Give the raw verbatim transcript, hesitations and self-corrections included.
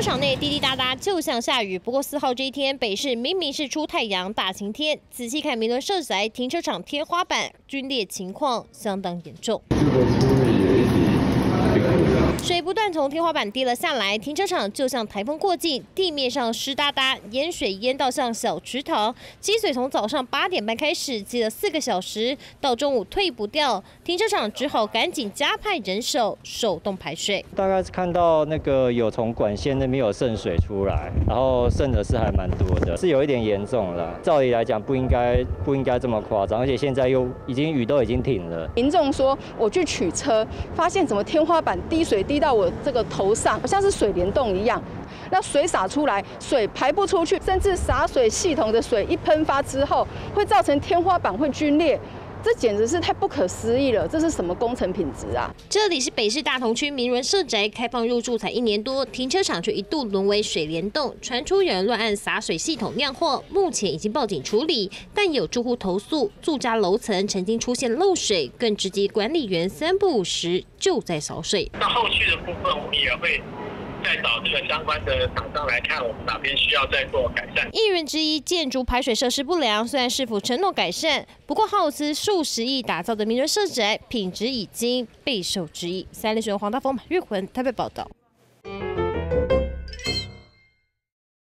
场内滴滴答答，就像下雨。不过四号这一天，北市明明是出太阳大晴天，仔细看明伦社宅停车场天花板龟裂情况相当严重。水不断从天花板滴了下来，停车场就像台风过境，地面上湿哒哒，淹水淹到像小池塘。积水从早上八点半开始，积了四个小时，到中午退不掉，停车场只好赶紧加派人手手动排水。 大概是看到那个有从管线那边有渗水出来，然后渗的是还蛮多的，是有一点严重了。照理来讲不应该不应该这么夸张，而且现在又已经雨都已经停了。 民众说，我去取车，发现怎么天花板滴水滴到我这个头上，好像是水帘洞一样。那水洒出来，水排不出去，甚至洒水系统的水一喷发之后，会造成天花板会龟裂。这简直是太不可思议了！这是什么工程品质啊？ 这里是北市大同区明伦社宅，开放入住才一年多，停车场却一度沦为水帘洞，传出有人乱按洒水系统酿祸，目前已经报警处理，但有住户投诉，住家楼层曾经出现漏水，更直击管理员三不五时就在扫水。 那后续的部分，我们也会再找这个相关的厂商来看，我们哪边需要再做改善。 议员之一，建筑排水设施不良，虽然市府承诺改善，不过耗资数十亿打造的明伦社宅品质已经备受质疑。三立新闻黄大峰、马玉魂台北报道。